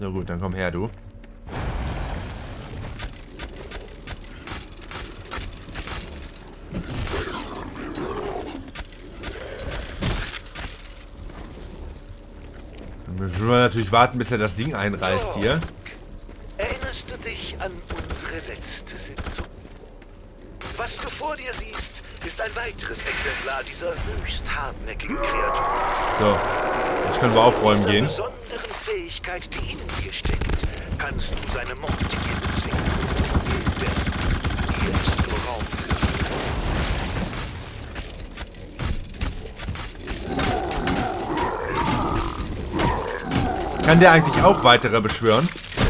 Na gut, dann komm her, du. Dann müssen wir natürlich warten, bis er das Ding einreißt hier. Erinnerst du dich an unsere letzte Sitzung? Was du vor dir siehst, ist ein weiteres Exemplar dieser höchst hartnäckigen Kreatur. So, jetzt können wir aufräumen gehen. Mit dieser besonderen Fähigkeit, die in dir steckt, kannst du seine Mordgier bezwingen. Denn hier ist nur Raum für dich. Kann der eigentlich auch weitere beschwören?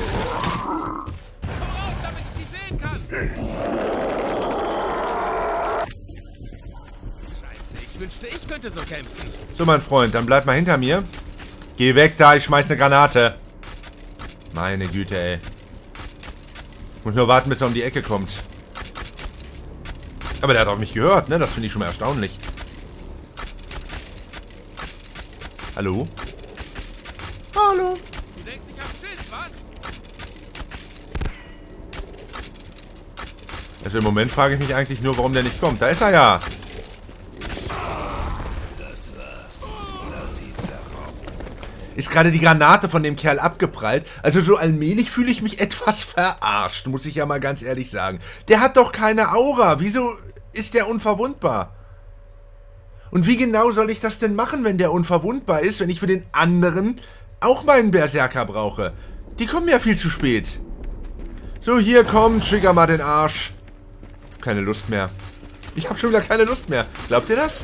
Ich könnte so kämpfen. So, mein Freund, dann bleib mal hinter mir. Geh weg da, ich schmeiß eine Granate. Meine Güte, ey. Muss nur warten, bis er um die Ecke kommt. Aber der hat auf mich gehört, ne? Das finde ich schon mal erstaunlich. Hallo? Hallo? Du denkst, ich hab Schiss, was? Also im Moment frage ich mich eigentlich nur, warum der nicht kommt. Da ist er ja. Ist gerade die Granate von dem Kerl abgeprallt. Also so allmählich fühle ich mich etwas verarscht, muss ich ja mal ganz ehrlich sagen. Der hat doch keine Aura. Wieso ist der unverwundbar? Und wie genau soll ich das denn machen, wenn der unverwundbar ist, wenn ich für den anderen auch meinen Berserker brauche? Die kommen ja viel zu spät. So, hier, komm, trigger mal den Arsch. Keine Lust mehr. Ich habe schon wieder keine Lust mehr. Glaubt ihr das?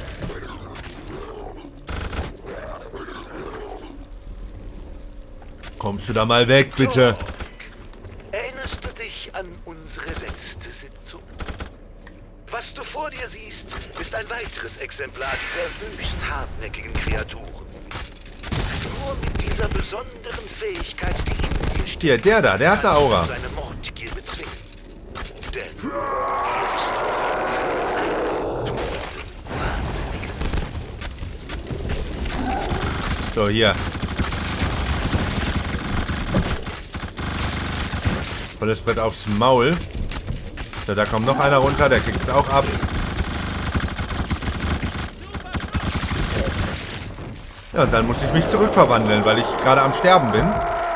Kommst du da mal weg, bitte? Jorg, erinnerst du dich an unsere letzte Sitzung? Was du vor dir siehst, ist ein weiteres Exemplar dieser höchst hartnäckigen Kreaturen. Nur mit dieser besonderen Fähigkeit, die in dir steht, Hier, der da, der hat eine Aura. kannst du seine Mordgier bezwingen. Denn hier ist nur Raum für einen dunklen Wahnsinnigen. So, hier. Volles Brett aufs Maul. So, da kommt noch einer runter, der kriegt es auch ab. Ja, und dann muss ich mich zurückverwandeln, weil ich gerade am Sterben bin.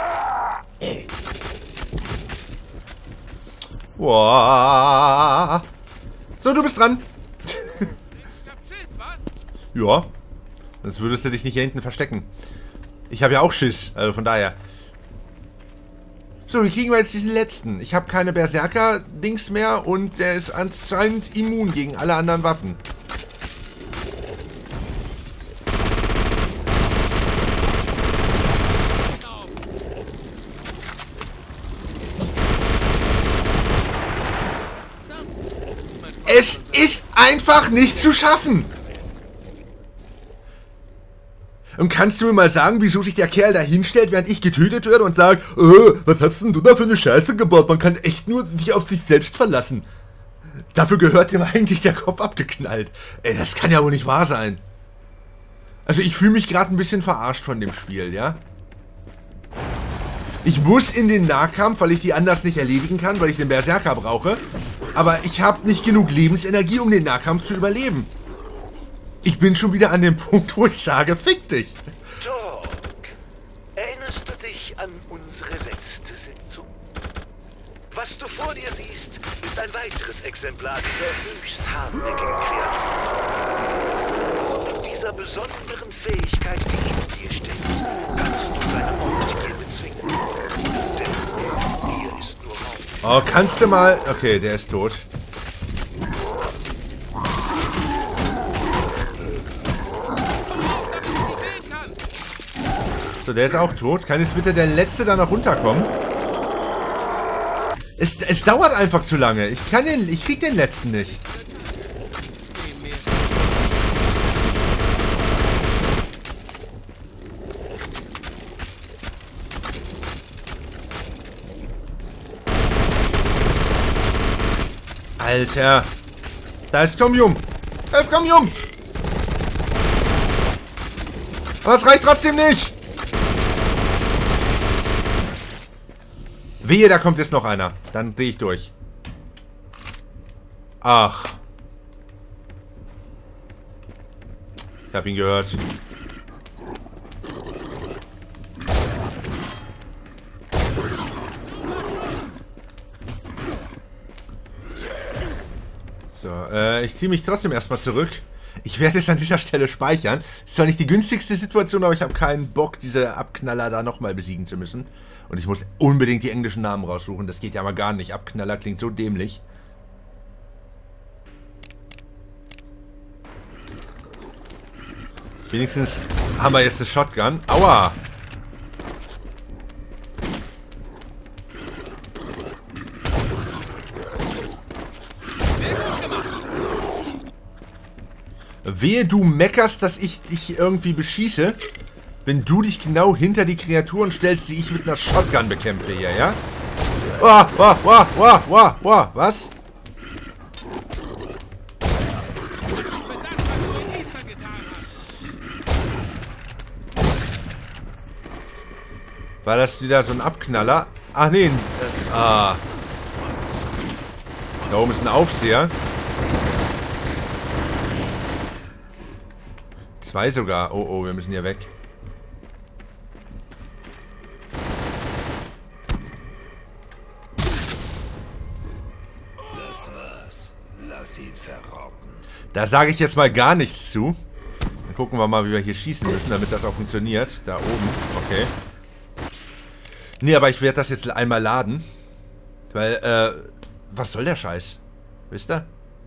Boah. So, du bist dran. Ich hab Schiss, was? Ja. Sonst würdest du dich nicht hier hinten verstecken. Ich habe ja auch Schiss, also von daher. So, wie kriegen wir jetzt diesen letzten? Ich habe keine Berserker-Dings mehr und der ist anscheinend immun gegen alle anderen Waffen. Es ist einfach nicht zu schaffen! Und kannst du mir mal sagen, wieso sich der Kerl da hinstellt, während ich getötet werde und sagt, was hast denn du da für eine Scheiße gebaut? Man kann echt nur sich auf sich selbst verlassen. Dafür gehört ihm eigentlich der Kopf abgeknallt. Ey, das kann ja wohl nicht wahr sein. Also ich fühle mich gerade ein bisschen verarscht von dem Spiel, ja? Ich muss in den Nahkampf, weil ich die anders nicht erledigen kann, weil ich den Berserker brauche. Aber ich habe nicht genug Lebensenergie, um den Nahkampf zu überleben. Ich bin schon wieder an dem Punkt, wo ich sage, fick dich. Jorg, erinnerst du dich an unsere letzte Sitzung? Was du vor dir siehst, ist ein weiteres Exemplar dieser höchst hartnäckigen Kreatur. Nur mit dieser besonderen Fähigkeit, die in dir steckt, kannst du seine Mordgier bezwingen. Denn hier ist nur Raum. Oh, kannst du mal... Okay, der ist tot. So, der ist auch tot. Kann jetzt bitte der Letzte da noch runterkommen? Es dauert einfach zu lange. Ich krieg den Letzten nicht. Alter. Da ist Comium. Da ist Comium. Aber es reicht trotzdem nicht. Wehe, da kommt jetzt noch einer. Dann drehe ich durch. Ach. Ich habe ihn gehört. So, ich ziehe mich trotzdem erstmal zurück. Ich werde es an dieser Stelle speichern. Ist zwar nicht die günstigste Situation, aber ich habe keinen Bock, diese Abknaller da nochmal besiegen zu müssen. Und ich muss unbedingt die englischen Namen raussuchen. Das geht ja aber gar nicht. Abknaller klingt so dämlich. Wenigstens haben wir jetzt eine Shotgun. Aua! Wehe, du meckerst, dass ich dich irgendwie beschieße, wenn du dich genau hinter die Kreaturen stellst, die ich mit einer Shotgun bekämpfe hier, ja? Was? War das wieder so ein Abknaller? Ach nee, Da oben ist ein Aufseher. 2 sogar. Oh, wir müssen hier weg. Das war's. Lass ihn verrotten. Da sage ich jetzt mal gar nichts zu. Dann gucken wir mal, wie wir hier schießen müssen, damit das auch funktioniert. Da oben. Okay. Nee, aber ich werde das jetzt einmal laden. Weil, was soll der Scheiß? Wisst ihr?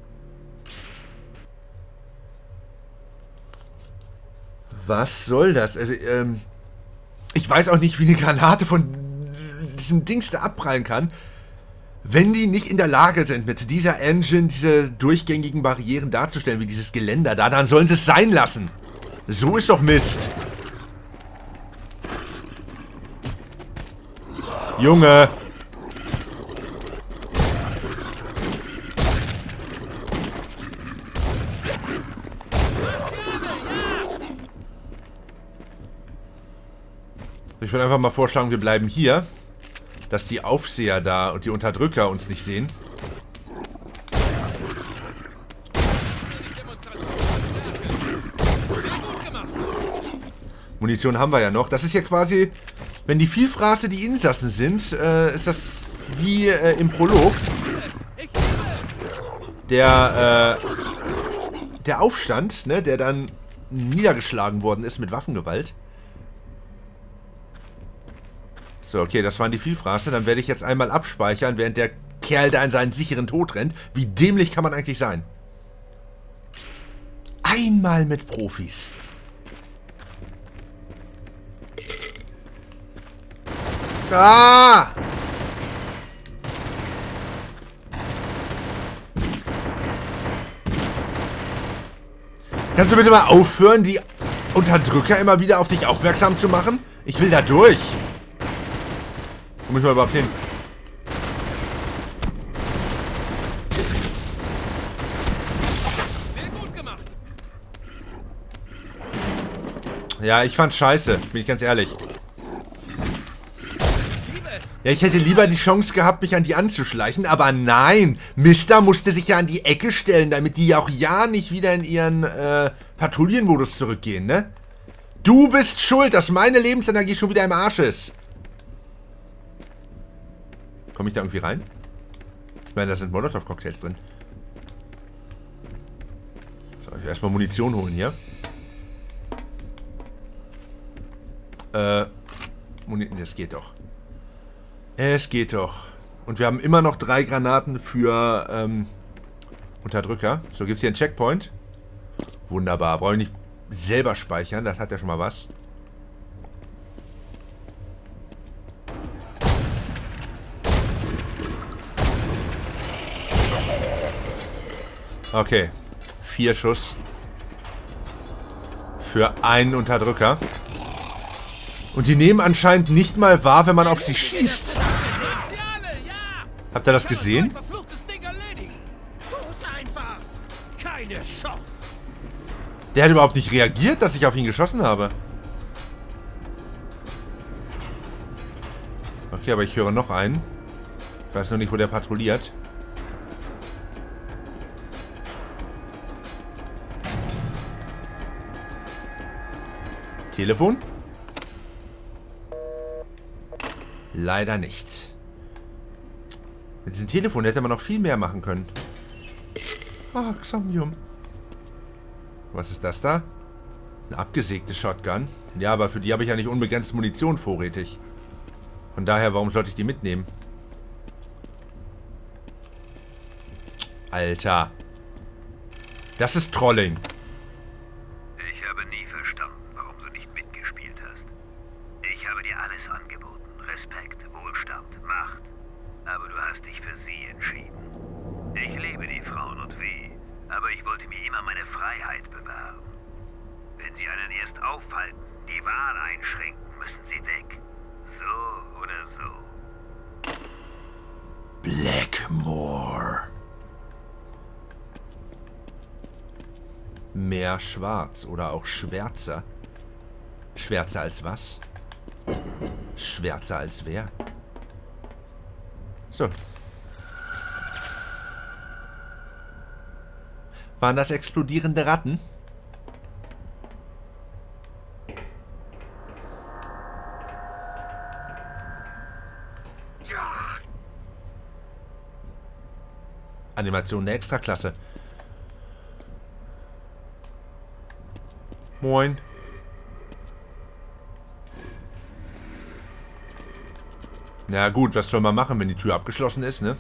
Was soll das? Also, ich weiß auch nicht, wie eine Granate von diesem Dings da abprallen kann, wenn die nicht in der Lage sind, mit dieser Engine diese durchgängigen Barrieren darzustellen, wie dieses Geländer da, dann sollen sie es sein lassen. So ist doch Mist. Junge! Ich würde einfach mal vorschlagen, wir bleiben hier, dass die Aufseher da und die Unterdrücker uns nicht sehen. Munition haben wir ja noch. Das ist ja quasi, wenn die Vielfraße die Insassen sind, ist das wie im Prolog. Der Aufstand, ne, der dann niedergeschlagen worden ist mit Waffengewalt. So, okay, das waren die Vielfraße. Dann werde ich jetzt einmal abspeichern, während der Kerl da in seinen sicheren Tod rennt. Wie dämlich kann man eigentlich sein? Einmal mit Profis. Ah! Kannst du bitte mal aufhören, die Unterdrücker immer wieder auf dich aufmerksam zu machen? Ich will da durch. Wo muss ich mal überhaupt hin? Sehr gut gemacht. Ja, ich fand's scheiße, bin ich ganz ehrlich. Ich liebe es. Ja, ich hätte lieber die Chance gehabt, mich an die anzuschleichen, aber nein! Mister musste sich ja an die Ecke stellen, damit die auch ja nicht wieder in ihren Patrouillenmodus zurückgehen, ne? Du bist schuld, dass meine Lebensenergie schon wieder im Arsch ist. Komme ich da irgendwie rein? Ich meine, da sind Molotov-Cocktails drin. So, ich will erstmal Munition holen hier. Das geht doch. Es geht doch. Und wir haben immer noch 3 Granaten für Unterdrücker. So, gibt es hier einen Checkpoint? Wunderbar. Brauche ich nicht selber speichern. Das hat ja schon mal was. Okay. 4 Schuss. Für einen Unterdrücker. Und die nehmen anscheinend nicht mal wahr, wenn man auf sie schießt. Habt ihr das gesehen? Keine Chance. Der hat überhaupt nicht reagiert, dass ich auf ihn geschossen habe. Okay, aber ich höre noch einen. Ich weiß noch nicht, wo der patrouilliert. Telefon? Leider nicht. Mit diesem Telefon hätte man noch viel mehr machen können. Ah, Xambium. Was ist das da? Eine abgesägte Shotgun. Ja, aber für die habe ich ja nicht unbegrenzt Munition vorrätig. Von daher, warum sollte ich die mitnehmen? Alter. Das ist Trolling. Ich habe nie verstanden, warum du nicht mitgespielt hast. Ich habe dir alles angeboten. Respekt, Wohlstand, Macht. Aber du hast dich für sie entschieden. Ich liebe die Frauen und weh, aber ich wollte mir immer meine Freiheit bewahren. Wenn sie einen erst aufhalten, die Wahl einschränken, müssen sie weg. So oder so. Blackmore. Mehr schwarz oder auch schwärzer. Schwärzer als was? Schwärzer als wer? So. Waren das explodierende Ratten? Animation der Extraklasse. Moin. Na gut, was soll man machen, wenn die Tür abgeschlossen ist, ne?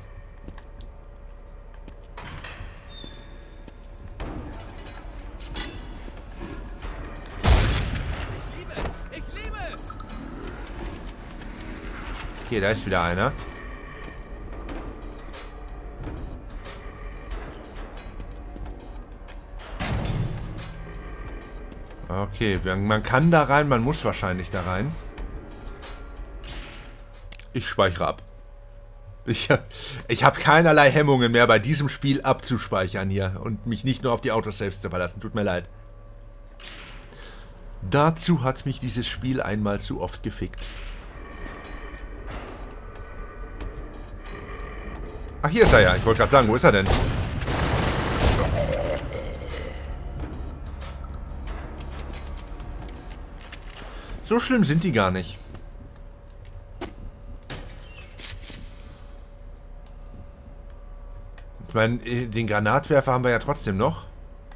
Ich liebe es! Okay, da ist wieder einer. Okay, man kann da rein, man muss wahrscheinlich da rein. Ich speichere ab. Ich habe keinerlei Hemmungen mehr bei diesem Spiel abzuspeichern hier und mich nicht nur auf die Autosaves zu verlassen. Tut mir leid. Dazu hat mich dieses Spiel einmal zu oft gefickt. Ach, hier ist er ja. Ich wollte gerade sagen, wo ist er denn? So schlimm sind die gar nicht. Ich meine, den Granatwerfer haben wir ja trotzdem noch.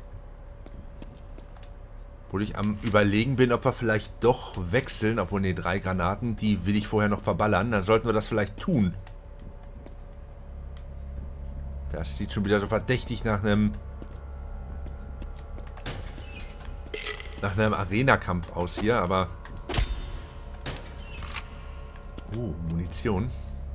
Obwohl ich am Überlegen bin, ob wir vielleicht doch wechseln. Obwohl, ne, 3 Granaten, die will ich vorher noch verballern. Dann sollten wir das vielleicht tun. Das sieht schon wieder so verdächtig nach einem Arena-Kampf aus hier, aber... Oh, Munition.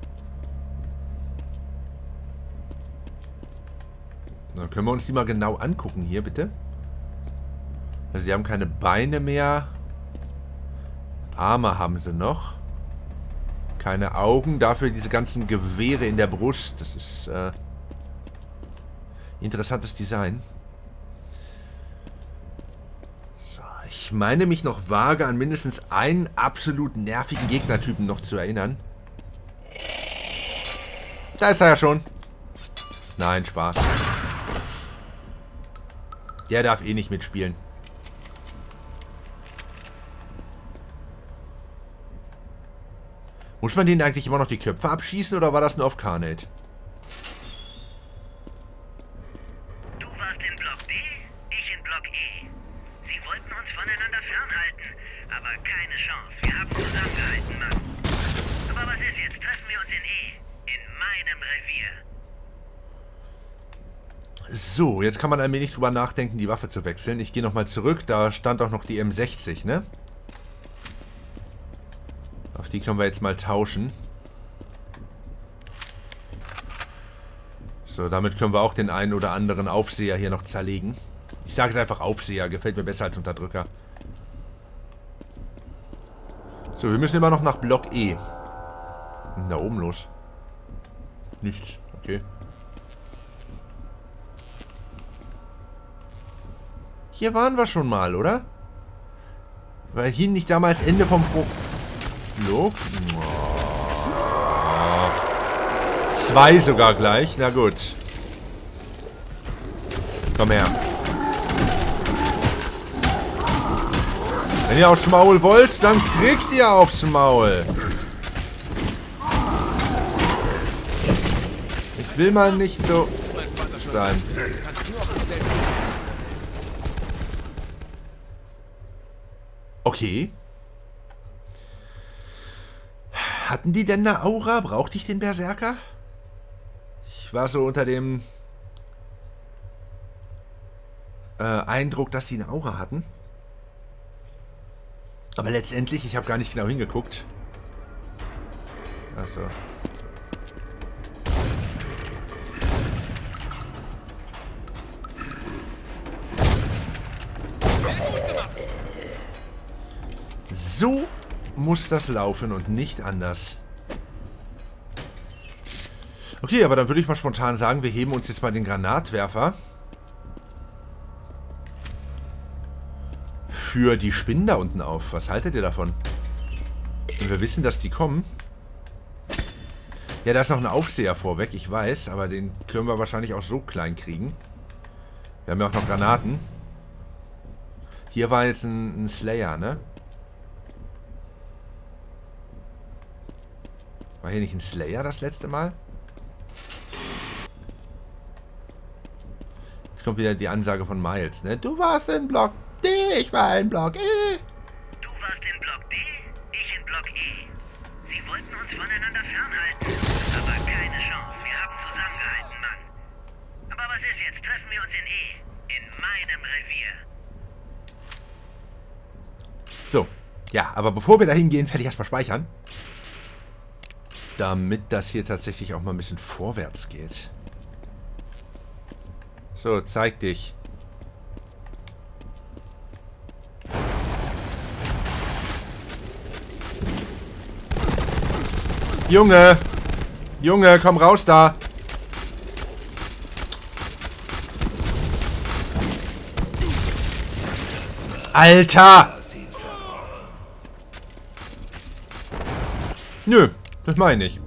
Dann können wir uns die mal genau angucken hier, bitte. Also die haben keine Beine mehr. Arme haben sie noch. Keine Augen, dafür diese ganzen Gewehre in der Brust. Das ist interessantes Design. So, ich meine mich noch vage an mindestens einen absolut nervigen Gegnertypen noch zu erinnern. Da ist er ja schon. Nein, Spaß. Der darf eh nicht mitspielen. Muss man denen eigentlich immer noch die Köpfe abschießen oder war das nur auf Carnate? Du warst in Block D, ich in Block E. Sie wollten uns voneinander fernhalten, aber keine Chance. Wir haben zusammengehalten, Mann. Aber was ist jetzt? Treffen wir uns in E. In meinem Revier. So, jetzt kann man ein wenig drüber nachdenken, die Waffe zu wechseln. Ich gehe nochmal zurück, da stand auch noch die M60, ne? Auf die können wir jetzt mal tauschen. So, damit können wir auch den einen oder anderen Aufseher hier noch zerlegen. Ich sage jetzt einfach Aufseher, gefällt mir besser als Unterdrücker. So, wir müssen immer noch nach Block E. Was ist denn da oben los? Nichts, okay. Hier waren wir schon mal, oder? Weil hier nicht damals Ende vom Prolog? 2 sogar gleich. Na gut. Komm her. Wenn ihr aufs Maul wollt, dann kriegt ihr aufs Maul. Ich will mal nicht so sein. Okay. Hatten die denn eine Aura? Brauchte ich den Berserker? Ich war so unter dem Eindruck, dass die eine Aura hatten. Aber letztendlich, ich habe gar nicht genau hingeguckt. Achso. So muss das laufen und nicht anders. Okay, aber dann würde ich mal spontan sagen, wir heben uns jetzt mal den Granatwerfer für die Spinnen da unten auf. Was haltet ihr davon? Und wir wissen, dass die kommen. Ja, da ist noch ein Aufseher vorweg, ich weiß, aber den können wir wahrscheinlich auch so klein kriegen. Wir haben ja auch noch Granaten. Hier war jetzt ein Slayer, ne? War hier nicht ein Slayer das letzte Mal? Jetzt kommt wieder die Ansage von Miles, ne? Du warst in Block D, ich war in Block E. Du warst in Block D, ich in Block E. Sie wollten uns voneinander fernhalten, aber keine Chance. Wir haben zusammengehalten, Mann. Aber was ist jetzt? Treffen wir uns in E. In meinem Revier. So, ja, aber bevor wir da hingehen, werde ich erstmal speichern. Damit das hier tatsächlich auch mal ein bisschen vorwärts geht. So, zeig dich. Junge! Junge, komm raus da! Alter! Nö, das meine ich.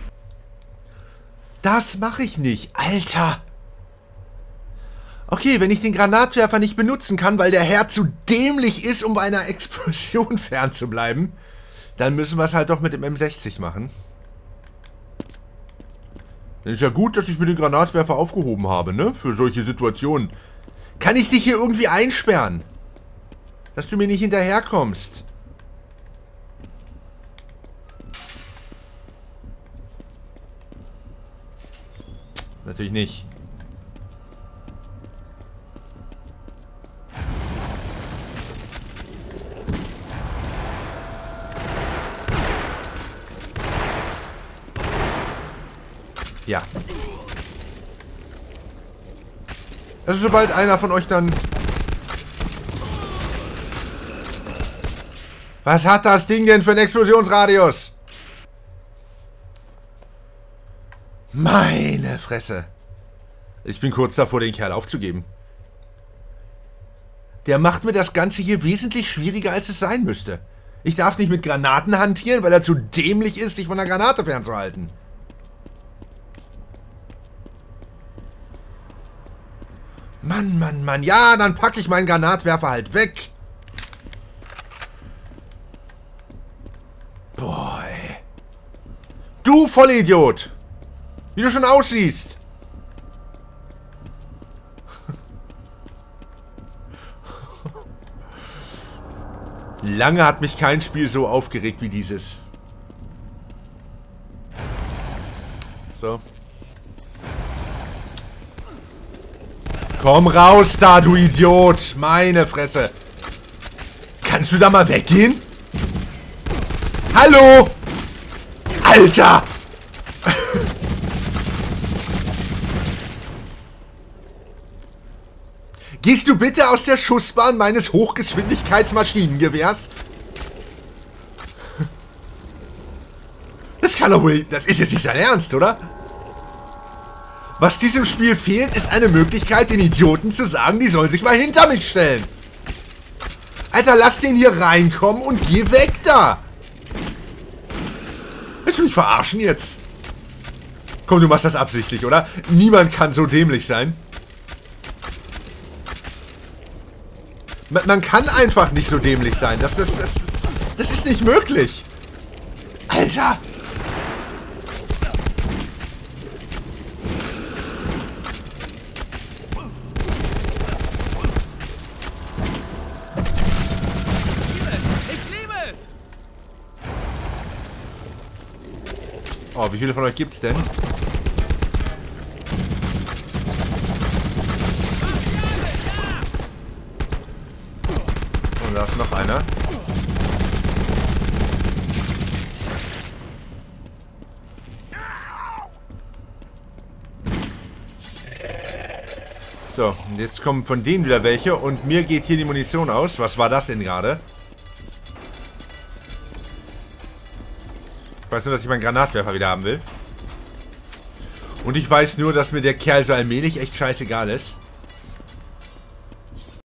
Das mache ich nicht. Alter! Okay, wenn ich den Granatwerfer nicht benutzen kann, weil der Herr zu dämlich ist, um bei einer Explosion fernzubleiben, dann müssen wir es halt doch mit dem M60 machen. Dann ist ja gut, dass ich mir den Granatwerfer aufgehoben habe, ne? Für solche Situationen. Kann ich dich hier irgendwie einsperren? Dass du mir nicht hinterherkommst. Natürlich nicht. Ja. Also sobald einer von euch dann... Was hat das Ding denn für einen Explosionsradius? Meine Fresse. Ich bin kurz davor, den Kerl aufzugeben. Der macht mir das Ganze hier wesentlich schwieriger, als es sein müsste. Ich darf nicht mit Granaten hantieren, weil er zu dämlich ist, sich von der Granate fernzuhalten. Mann, Mann, Mann. Ja, dann packe ich meinen Granatwerfer halt weg. Boah, ey. Du Vollidiot. Wie du schon aussiehst. Lange hat mich kein Spiel so aufgeregt wie dieses. So. Komm raus da, du Idiot! Meine Fresse! Kannst du da mal weggehen? Hallo! Alter! Gehst du bitte aus der Schussbahn meines Hochgeschwindigkeitsmaschinengewehrs? Das kann doch wohl... Das ist jetzt nicht dein Ernst, oder? Was diesem Spiel fehlt, ist eine Möglichkeit, den Idioten zu sagen, die sollen sich mal hinter mich stellen. Alter, lass den hier reinkommen und geh weg da. Willst du mich verarschen jetzt? Komm, du machst das absichtlich, oder? Niemand kann so dämlich sein. Man kann einfach nicht so dämlich sein. Das ist nicht möglich. Alter! Ich liebe es! Oh, wie viele von euch gibt's denn? Und da ist noch einer. So, und jetzt kommen von denen wieder welche und mir geht hier die Munition aus. Was war das denn gerade? Ich weiß nur, dass ich meinen Granatwerfer wieder haben will. Und ich weiß nur, dass mir der Kerl so allmählich echt scheißegal ist.